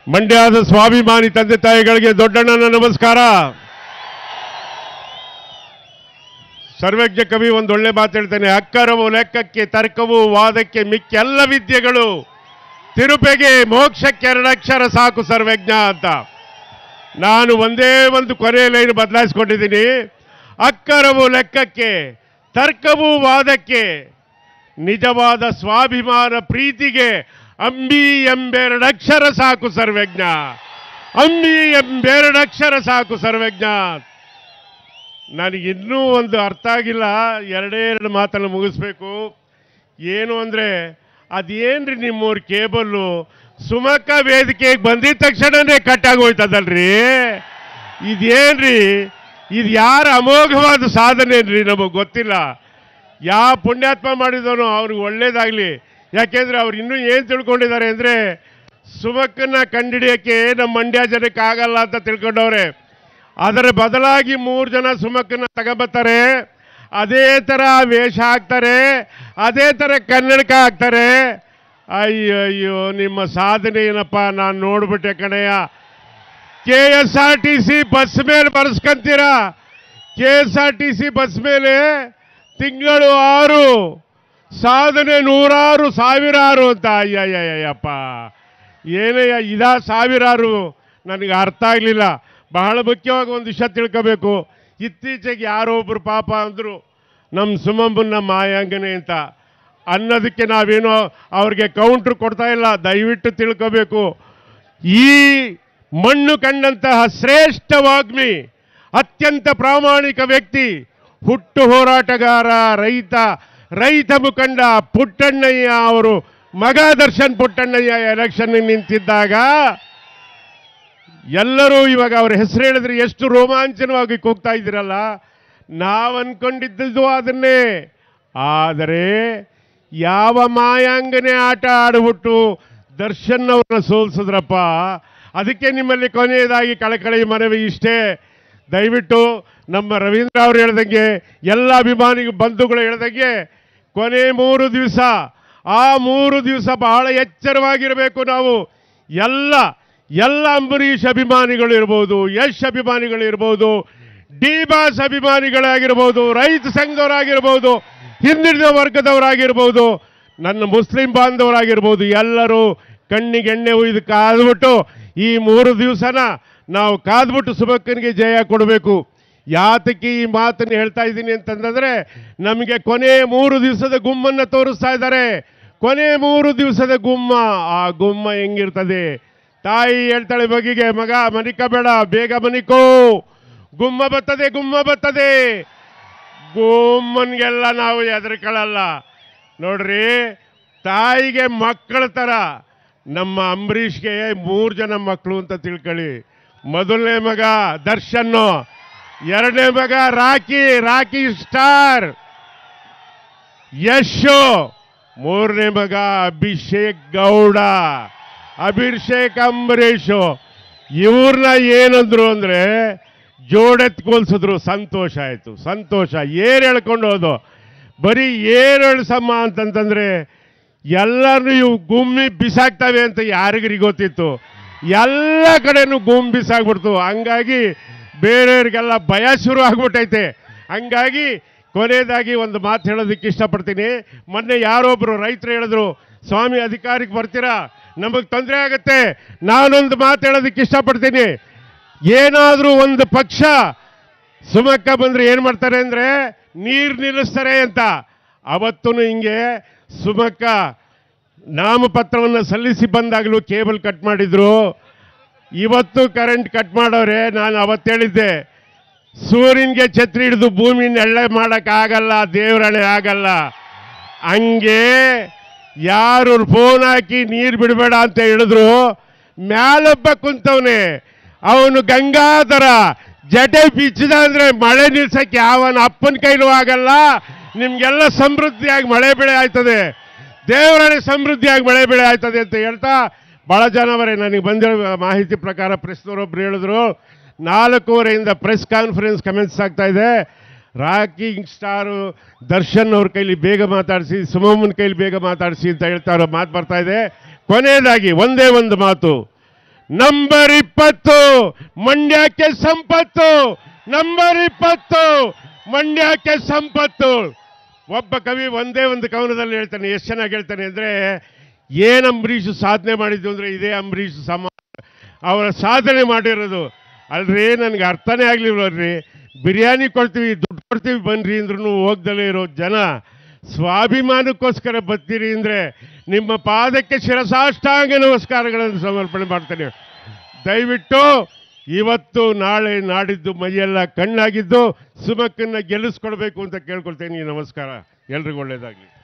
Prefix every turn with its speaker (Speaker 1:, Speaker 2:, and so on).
Speaker 1: ಮಂಡ್ಯದ ಸ್ವಾಭಿಮಾನಿ ತಂದೆ ತಾಯಿಗಳಿಗೆ ದೊಡ್ಡಣ್ಣನ ನಮಸ್ಕಾರ. ಸರ್ವಜ್ಞ ಕವಿ ಒಂದೊಳ್ಳೆ ಮಾತು ಹೇಳ್ತಾನೆ, ಅಕ್ಕರವು ಲೆಕ್ಕಕ್ಕೆ ತರ್ಕವು ವಾದಕ್ಕೆ ಮಿಕ್ಕೆಲ್ಲ ವಿದ್ಯೆಗಳು ತಿರುಪೆಗೆ ಮೋಕ್ಷಕ್ಕೆ ಎರಡಕ್ಷರ ಸಾಕು ಸರ್ವಜ್ಞ ಅಂತ. ನಾನು ಒಂದೇ ಒಂದು ಕೊನೆಯ ಲೈನ್ ಬದಲಾಯಿಸ್ಕೊಂಡಿದ್ದೀನಿ. ಅಕ್ಕರವು ಲೆಕ್ಕಕ್ಕೆ ತರ್ಕವು ವಾದಕ್ಕೆ ನಿಜವಾದ ಸ್ವಾಭಿಮಾನ ಪ್ರೀತಿಗೆ ಅಂಬಿ ಎಂಬೆರಡಕ್ಷರ ಸಾಕು ಸರ್ವಜ್ಞ. ಅಂಬಿ ಎಂಬೆರಡಕ್ಷರ ಸಾಕು ಸರ್ವಜ್ಞ. ನನಗಿನ್ನೂ ಒಂದು ಅರ್ಥ ಆಗಿಲ್ಲ, ಎರಡೇ ಮಾತನ್ನು ಮುಗಿಸ್ಬೇಕು. ಏನು ಅಂದರೆ ಅದೇನ್ರಿ ನಿಮ್ಮೂರು ಕೇಬಲ್ಲು ಸುಮಕ್ಕ ವೇದಿಕೆಗೆ ಬಂದಿದ್ದ ತಕ್ಷಣನೇ ಕಟ್ಟಾಗೋಯ್ತದಲ್ರಿ. ಇದೇನ್ರಿ, ಇದು ಯಾರ ಅಮೋಘವಾದ ಸಾಧನೆ ಏನ್ರಿ ನಮಗೆ ಗೊತ್ತಿಲ್ಲ. ಯಾವ ಪುಣ್ಯಾತ್ಮ ಮಾಡಿದವನು ಅವ್ರಿಗೆ ಒಳ್ಳೇದಾಗಲಿ. ಯಾಕೆಂದರೆ ಅವ್ರು ಇನ್ನೂ ಏನು ತಿಳ್ಕೊಂಡಿದ್ದಾರೆ ಅಂದರೆ ಸುಮಕ್ಕನ್ನ ಕಂಡಿಡಿಯೋಕ್ಕೆ ನಮ್ಮ ಮಂಡ್ಯ ಜನಕ್ಕೆ ಆಗಲ್ಲ ಅಂತ ತಿಳ್ಕೊಂಡವ್ರೆ. ಅದರ ಬದಲಾಗಿ 3 ಜನ ಸುಮಕ್ಕನ್ನ ತಗೊಬರ್ತಾರೆ, ಅದೇ ಥರ ವೇಷ ಹಾಕ್ತಾರೆ, ಅದೇ ಥರ ಕನ್ನಡಕ ಹಾಕ್ತಾರೆ. ಅಯ್ಯೋ ಅಯ್ಯೋ, ನಿಮ್ಮ ಸಾಧನೆ ಏನಪ್ಪ ನಾನು ನೋಡ್ಬಿಟ್ಟೆ ಕಣಯ್ಯ. KSRTC ಬಸ್ ಮೇಲೆ ಬರ್ಸ್ಕೊಂತೀರಾ, KSRTC ಬಸ್ ಮೇಲೆ ತಿಂಗಳು 6 ಸಾಧನೆ 100 ಸಾವಿರಾರು ಅಂತ. ಅಯ್ಯಯ್ಯಪ್ಪ, ಏನಯ್ಯ ಇದಾ ಸಾವಿರಾರು? ನನಗೆ ಅರ್ಥ ಆಗಲಿಲ್ಲ. ಬಹಳ ಮುಖ್ಯವಾಗಿ ಒಂದು ವಿಷಯ ತಿಳ್ಕೋಬೇಕು. ಇತ್ತೀಚೆಗೆ ಯಾರೋ ಒಬ್ಬರು ಪಾಪ ಅಂದರು ನಮ್ಮ ಸುಮಮ್ಮನ ಮಾಯಾಂಗನೆ ಅಂತ. ಅನ್ನೋದಕ್ಕೆ ನಾವೇನೋ ಅವ್ರಿಗೆ ಕೌಂಟ್ರ್ ಕೊಡ್ತಾ ಇಲ್ಲ. ದಯವಿಟ್ಟು ತಿಳ್ಕೋಬೇಕು, ಈ ಮಣ್ಣು ಕಂಡಂತಹ ಶ್ರೇಷ್ಠ ವಾಗ್ಮಿ, ಅತ್ಯಂತ ಪ್ರಾಮಾಣಿಕ ವ್ಯಕ್ತಿ, ಹುಟ್ಟು ಹೋರಾಟಗಾರ, ರೈತ ಮುಖಂಡ ಪುಟ್ಟಣ್ಣಯ್ಯ ಅವರು ಮಗ ದರ್ಶನ್ ಪುಟ್ಟಣ್ಣಯ್ಯ ಎಲೆಕ್ಷನ್ ನಿಂತಿದ್ದಾಗ ಎಲ್ಲರೂ ಇವಾಗ ಅವ್ರ ಹೆಸರು ಹೇಳಿದ್ರೆ ಎಷ್ಟು ರೋಮಾಂಚನವಾಗಿ ಕೂಗ್ತಾ ಇದ್ದೀರಲ್ಲ. ನಾವು ಅಂದ್ಕೊಂಡಿದ್ದು ಅದನ್ನೇ. ಆದರೆ ಯಾವ ಮಾಯಾಂಗನೆ ಆಟ ಆಡ್ಬಿಟ್ಟು ದರ್ಶನ್ ಅವ್ರನ್ನ ಸೋಲ್ಸಿದ್ರಪ್ಪ. ಅದಕ್ಕೆ ನಿಮ್ಮಲ್ಲಿ ಕೊನೆಯದಾಗಿ ಕಳಕಳಿ ಮನವಿ ಇಷ್ಟೇ, ದಯವಿಟ್ಟು ನಮ್ಮ ರವೀಂದ್ರ ಅವರು ಹೇಳ್ದಂಗೆ, ಎಲ್ಲ ಅಭಿಮಾನಿ ಬಂಧುಗಳು ಹೇಳ್ದಂಗೆ, ಕೊನೆ 3 ದಿವಸ, ಆ 3 ದಿವಸ ಬಹಳ ಎಚ್ಚರವಾಗಿರಬೇಕು ನಾವು. ಎಲ್ಲ ಅಂಬರೀಷ್ ಅಭಿಮಾನಿಗಳು ಇರ್ಬೋದು, ಯಶ್ ಅಭಿಮಾನಿಗಳು ಇರ್ಬೋದು, ಡಿ ಬಾಸ್ ಅಭಿಮಾನಿಗಳಾಗಿರ್ಬೋದು, ರೈತ ಸಂಘದವರಾಗಿರ್ಬೋದು, ಹಿಂದುಳಿದ ವರ್ಗದವರಾಗಿರ್ಬೋದು, ನನ್ನ ಮುಸ್ಲಿಂ ಬಾಂಧವರಾಗಿರ್ಬೋದು, ಎಲ್ಲರೂ ಕಣ್ಣಿಗೆ ಎಣ್ಣೆ ಒಯ್ದು ಕಾದ್ಬಿಟ್ಟು ಈ 3 ದಿವಸನ ನಾವು ಕಾದ್ಬಿಟ್ಟು ಸುಮಕ್ಕನಿಗೆ ಜಯ ಕೊಡಬೇಕು. ಯಾತಕ್ಕೆ ಈ ಮಾತನ್ನು ಹೇಳ್ತಾ ಇದ್ದೀನಿ ಅಂತಂದರೆ, ನಮಗೆ ಕೊನೆ 3 ದಿವಸದ ಗುಮ್ಮನ್ನು ತೋರಿಸ್ತಾ ಇದ್ದಾರೆ. ಕೊನೆ 3 ದಿವಸದ ಗುಮ್ಮ, ಆ ಗುಮ್ಮ ಹೆಂಗಿರ್ತದೆ? ತಾಯಿ ಹೇಳ್ತಾಳೆ ಮಗಿಗೆ, ಮಗ ಮನಿಕಬೇಡ, ಬೇಗ ಮನಿಕೋ, ಗುಮ್ಮ ಬರ್ತದೆ, ಗುಮ್ಮ ಬರ್ತದೆ. ಗುಮ್ಮನ್ಗೆಲ್ಲ ನಾವು ಹೆದರ್ಕೊಳ್ಳಲ್ಲ ನೋಡ್ರಿ. ತಾಯಿಗೆ ಮಕ್ಕಳ ಥರ ನಮ್ಮ ಅಂಬರೀಷ್ಗೆ 3 ಜನ ಮಕ್ಕಳು ಅಂತ ತಿಳ್ಕೊಳ್ಳಿ. ಮೊದಲನೇ ಮಗ ದರ್ಶನ್ನು, 2ನೇ ಮಗ ರಾಕಿ ಸ್ಟಾರ್ ಯಶು, 3ನೇ ಮಗ ಅಭಿಷೇಕ್ ಗೌಡ, ಅಭಿಷೇಕ್ ಅಂಬರೀಷು. ಇವ್ರನ್ನ ಏನಂದ್ರು ಅಂದರೆ ಜೋಡೆತ್ಕೊಲ್ಸಿದ್ರು. ಸಂತೋಷ ಆಯಿತು, ಸಂತೋಷ. ಏನು ಹೇಳ್ಕೊಂಡು ಹೋದು, ಬರೀ ಏನು ಹೇಳ್ಸಮ್ಮ ಅಂತಂತಂದರೆ ಎಲ್ಲರೂ ಇವು ಗುಮ್ಮಿ ಬಿಸಾಕ್ತವೆ ಅಂತ ಯಾರಿಗ್ರಿ ಗೊತ್ತಿತ್ತು? ಎಲ್ಲ ಕಡೆನೂ ಗುಮ್ಮಿ ಬಿಸಾಕ್ಬಿಡ್ತು. ಹಂಗಾಗಿ ಬೇರೆಯವ್ರಿಗೆಲ್ಲ ಭಯ ಶುರು ಆಗ್ಬಿಟ್ಟೈತೆ. ಹಂಗಾಗಿ ಕೊನೆಯದಾಗಿ ಒಂದು ಮಾತು ಹೇಳೋದಕ್ಕೆ ಇಷ್ಟಪಡ್ತೀನಿ. ಮೊನ್ನೆ ಯಾರೊಬ್ಬರು ರೈತರು ಹೇಳಿದ್ರು, ಸ್ವಾಮಿ ಅಧಿಕಾರಕ್ಕೆ ಬರ್ತೀರಾ, ನಮಗೆ ತೊಂದರೆ ಆಗುತ್ತೆ. ನಾನೊಂದು ಮಾತು ಹೇಳೋದಕ್ಕೆ ಇಷ್ಟಪಡ್ತೀನಿ. ಏನಾದರೂ ಒಂದು ಪಕ್ಷ ಸುಮಕ್ಕ ಬಂದರೆ ಏನು ಮಾಡ್ತಾರೆ ಅಂದರೆ ನೀರು ನಿಲ್ಲಿಸ್ತಾರೆ ಅಂತ. ಅವತ್ತೂ ಹಿಂಗೆ ಸುಮಕ್ಕ ನಾಮಪತ್ರವನ್ನು ಸಲ್ಲಿಸಿ ಬಂದಾಗಲೂ ಕೇಬಲ್ ಕಟ್ ಮಾಡಿದ್ರು, ಇವತ್ತು ಕರೆಂಟ್ ಕಟ್ ಮಾಡೋರೆ. ನಾನು ಅವತ್ತು ಹೇಳಿದ್ದೆ, ಸೂರ್ಯನಿಗೆ ಛತ್ರಿ ಹಿಡಿದು ಭೂಮಿನ ಎಳ್ಳೆ ಮಾಡೋಕ್ಕಾಗಲ್ಲ, ದೇವರಣೆ ಆಗಲ್ಲ. ಹಂಗೆ ಯಾರು ಫೋನ್ ಹಾಕಿ ನೀರು ಬಿಡಬೇಡ ಅಂತ ಹೇಳಿದ್ರು, ಮ್ಯಾಲೊಬ್ಬ ಕುಂತವನೆ, ಅವನು ಗಂಗಾಧರ ಜಟೆ ಬಿಚ್ಚಿದ ಅಂದರೆ ಮಳೆ ನಿಲ್ಸಕ್ಕೆ ಯಾವನ ಅಪ್ಪನ ಕೈಲೂ ಆಗಲ್ಲ. ನಿಮಗೆಲ್ಲ ಸಮೃದ್ಧಿಯಾಗಿ ಮಳೆ ಬೆಳೆ ಆಯ್ತದೆ, ದೇವರಣೆ ಸಮೃದ್ಧಿಯಾಗಿ ಮಳೆ ಬೆಳೆ ಆಯ್ತದೆ ಅಂತ ಹೇಳ್ತಾ ಭಾಳ ಜನವರೇ ನನಗೆ ಬಂದಿರೋ ಮಾಹಿತಿ ಪ್ರಕಾರ ಪ್ರೆಸ್ನವರೊಬ್ಬರು ಹೇಳಿದ್ರು 4:15 ಪ್ರೆಸ್ ಕಾನ್ಫರೆನ್ಸ್ ಕಮೆನ್ಸ್ ಆಗ್ತಾ ಇದೆ. ರಾಕಿಂಗ್ ಸ್ಟಾರು ದರ್ಶನ್ ಅವ್ರ ಕೈಲಿ ಬೇಗ ಮಾತಾಡಿಸಿ, ಸುಮಮ್ಮನ ಕೈಲಿ ಬೇಗ ಮಾತಾಡಿಸಿ ಅಂತ ಹೇಳ್ತಾ ಇರೋ ಮಾತು ಬರ್ತಾ ಇದೆ. ಕೊನೆಯದಾಗಿ ಒಂದೇ ಒಂದು ಮಾತು, ನಂಬರ್ 20 ಮಂಡ್ಯಕ್ಕೆ ಸಂಪತ್ತು, ನಂಬರ್ 20 ಮಂಡ್ಯಕ್ಕೆ ಸಂಪತ್ತು. ಒಬ್ಬ ಕವಿ ಒಂದೇ ಒಂದು ಕವನದಲ್ಲಿ ಹೇಳ್ತಾನೆ, ಎಷ್ಟು ಚೆನ್ನಾಗಿ ಹೇಳ್ತಾನೆ ಅಂದರೆ, ಏನು ಅಂಬರೀಷ್ ಸಾಧನೆ ಮಾಡಿದ್ದು ಅಂದರೆ ಇದೇ ಅಂಬರೀಷ್ ಅವರ ಸಾಧನೆ ಮಾಡಿರೋದು ಅಲ್ರಿ. ನನಗೆ ಅರ್ಥನೇ ಆಗ್ಲಿಲ್ವಲ್ರಿ. ಬಿರಿಯಾನಿ ಕೊಡ್ತೀವಿ, ದುಡ್ಡು ಕೊಡ್ತೀವಿ ಬನ್ನಿರಿ ಅಂದ್ರೂ ಹೋಗ್ದಲೇ ಇರೋ ಜನ ಸ್ವಾಭಿಮಾನಕ್ಕೋಸ್ಕರ ಬರ್ತೀರಿ ಅಂದರೆ ನಿಮ್ಮ ಪಾದಕ್ಕೆ ಶಿರಸಾಷ್ಟಾಂಗ ನಮಸ್ಕಾರಗಳನ್ನು ಸಮರ್ಪಣೆ ಮಾಡ್ತೇನೆ. ದಯವಿಟ್ಟು ಇವತ್ತು ನಾಳೆ ನಾಡಿದ್ದು ಮೈಯೆಲ್ಲ ಕಣ್ಣಾಗಿದ್ದು ಸುಮಕ್ಕನ್ನು ಗೆಲ್ಲಿಸ್ಕೊಡ್ಬೇಕು ಅಂತ ಕೇಳ್ಕೊಳ್ತೇನೆ. ನಮಸ್ಕಾರ, ಎಲ್ರಿಗೂ ಒಳ್ಳೆಯದಾಗಲಿ.